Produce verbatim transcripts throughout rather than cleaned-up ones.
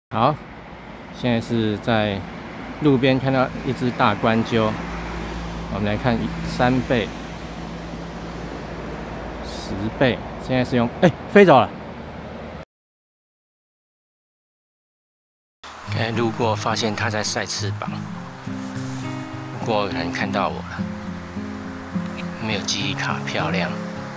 好，现在是在路边看到一只大冠鸠，我们来看三倍、十倍，现在是用哎、欸、飞走了。刚才路过发现它在晒翅膀，不过可能看到我了，没有记忆卡，漂亮。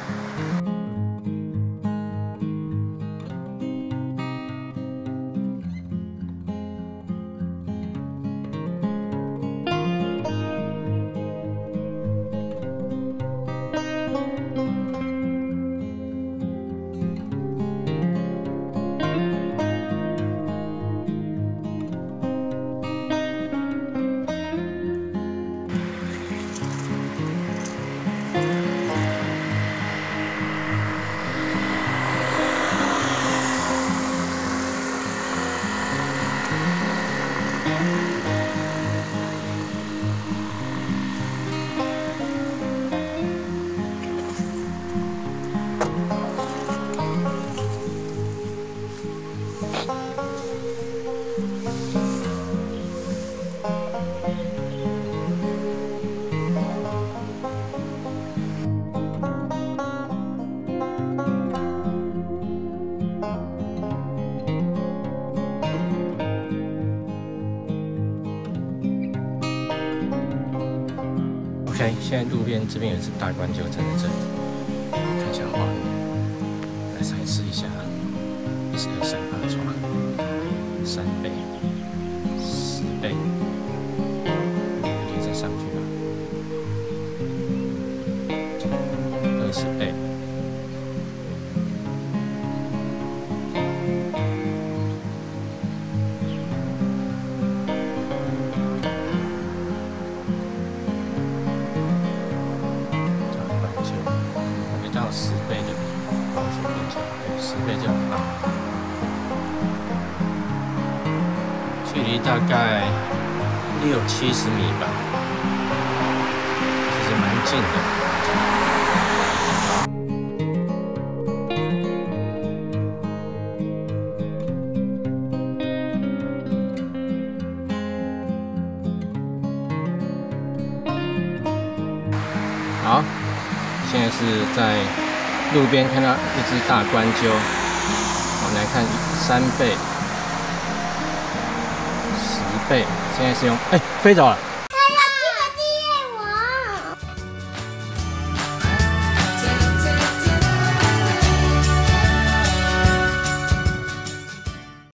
OK， 现在路边这边有一只大冠鸠站在这里，看一下画面，来尝试一下，一十二三八抓，三倍、十倍，可以再上去吧，二十倍。 到十倍就光学变强，对，十倍就很棒。距离大概六七十米吧，其实蛮近的。好。 现在是在路边看到一只大冠鸠，我们来看三倍、十倍，现在是用哎、欸、飞走了。